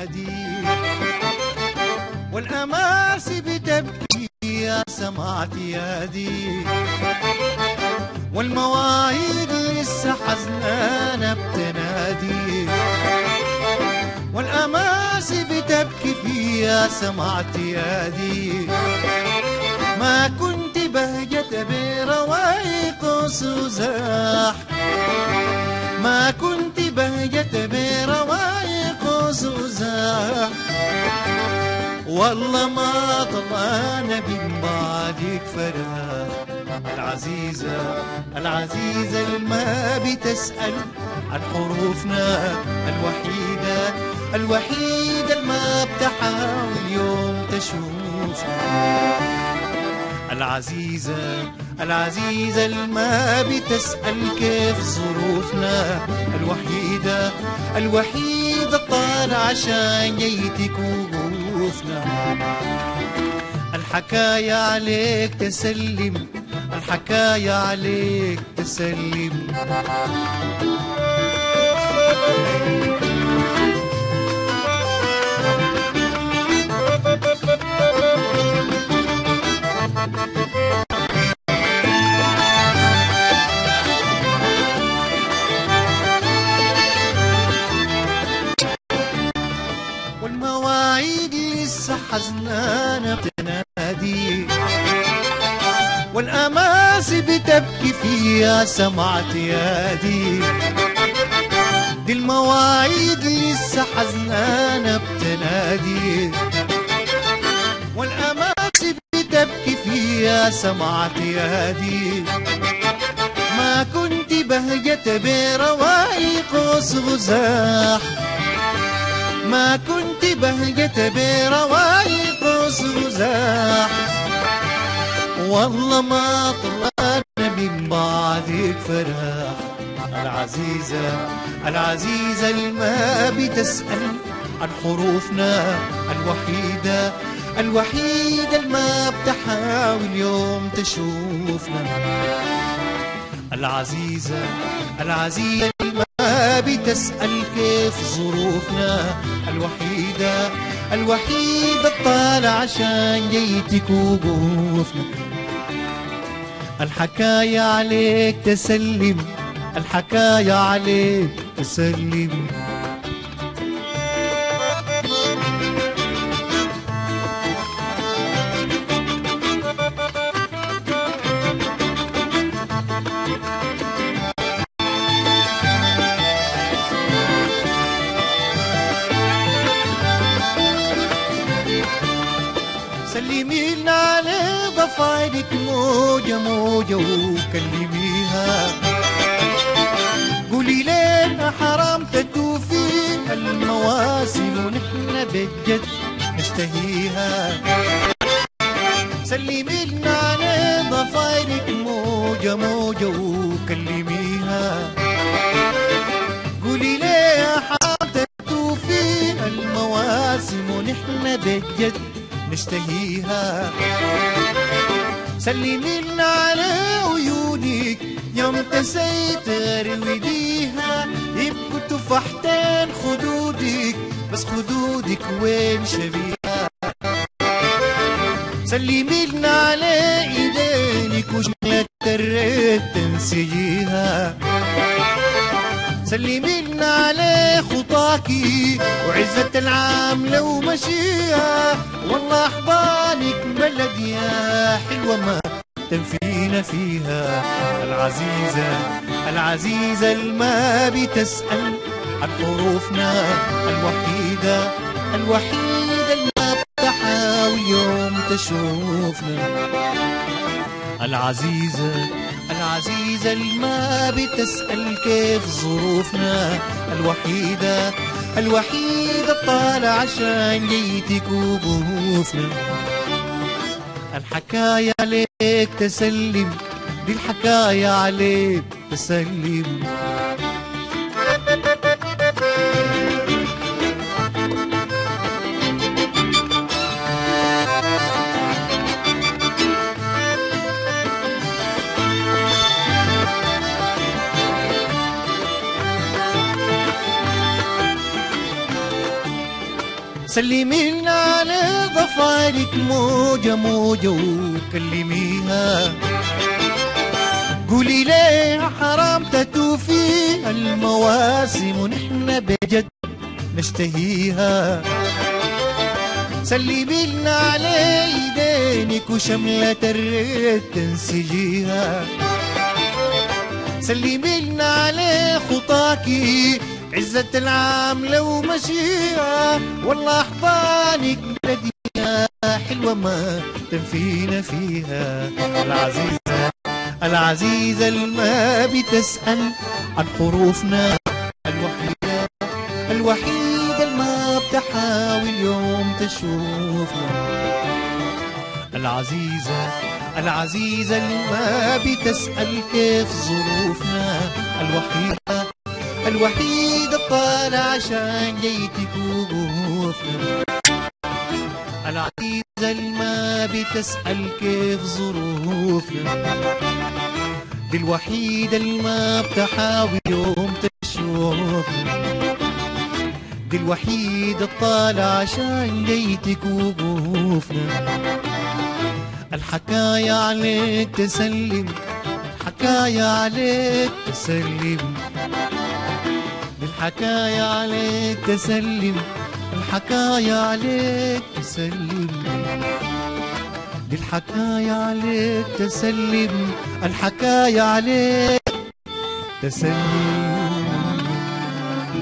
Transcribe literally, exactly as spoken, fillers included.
بتنادي، والأماسي بتبكي يا سمعت يادي، والمواعيد لسه حزنانة بتنادي، والأماسي بتبكي فيها سمعت يادي. ما كنت بهجت بروايق وسوزاح، ما كنت بهجت بروايق وسوزاح، والله ما طلعنا من بعدك فراح. العزيزة العزيزة الما بتسأل عن حروفنا، الوحيدة الوحيدة الما بتحاول يوم تشوفنا. العزيزة العزيزة الما بتسأل كيف ظروفنا، الوحيدة الوحيدة طالعة عشان جيتك وقوفنا. الحكاية عليك تسلم، الحكاية عليك تسلم. والمواعيد لسه حزنانة بتنادي، والأماسي بتبكي فيها سمعت يادي، دي المواعيد لسه حزنانة بتنادي، والأماسي بتبكي فيها سمعت يادي. ما كنت بهجت بروايق وسغزاح، ما كنت بهجت بروايق وسغزاح، والله ما طلعنا من بعدك فراح. العزيزة العزيزة الما بتسأل عن حروفنا، الوحيدة الوحيدة الما بتحاول يوم تشوفنا. العزيزة العزيزة الما بتسأل كيف ظروفنا، الوحيدة الوحيدة الطالعة عشان جيتك وقوفنا. الحكاية عليك تسلم، الحكاية عليك تسلم. سلمي لنا على ضفايرك موجة موجة وكلميها، قولي لنا حرام تتوفي المواسم ونحن بجد نشتهيها. سلمي لنا على ضفايرك موجة موجة وكلميها، قولي لنا حرام تتوفي المواسم ونحن بجد نشتهيها. سلمي لنا على عيونك يوم تسيتر وديها، يبقوا تفاحتين خدودك بس خدودك وين شبيها. سلمي لنا على ايدينك وشملة الريت تنسيها. سلمي لنا على خطاكي وعزة العام لو مشيها، والله احضانك بلد يا حلوة ما تنفينا فيها. العزيزة العزيزة الما بتسأل عن حروفنا، الوحيدة الوحيدة الما بتحاول يوم تشوفنا. العزيزة العزيزة الما بتسأل كيف ظروفنا، الوحيدة الوحيدة الطالعة عشان جيتك وقوفنا. الحكاية عليك تسلم، دي الحكاية عليك تسلم. سلمي لنا على ضفارك موجة موجة وكلميها، قولي ليه حرام تتوفي المواسم ونحن بجد نشتهيها. سلمي لنا على ايدينك وشملة الريت تنسجيها، سلمي لنا على خطاكي عزة العام لو مشيها، والله احضانك بلدينا حلوة ما تنفينا فيها. العزيزة العزيزة الما بتسأل عن حروفنا، الوحيدة الوحيدة الما بتحاول يوم تشوفنا. العزيزة العزيزة الما بتسأل كيف ظروفنا، الوحيدة الوحيدة الطالع عشان جيتك وقوفنا. العزيزة الما بتسأل كيف ظروفنا، دي الوحيدة الما بتحاول يوم تشوفنا، دي الوحيدة الطالع عشان جيتك وقوفنا. الحكاية عليك تسلم، الحكاية عليك تسلم، الحكاية عليك تسلم، الحكاية عليك تسلم، دي الحكاية عليك تسلم، الحكاية عليك تسلم.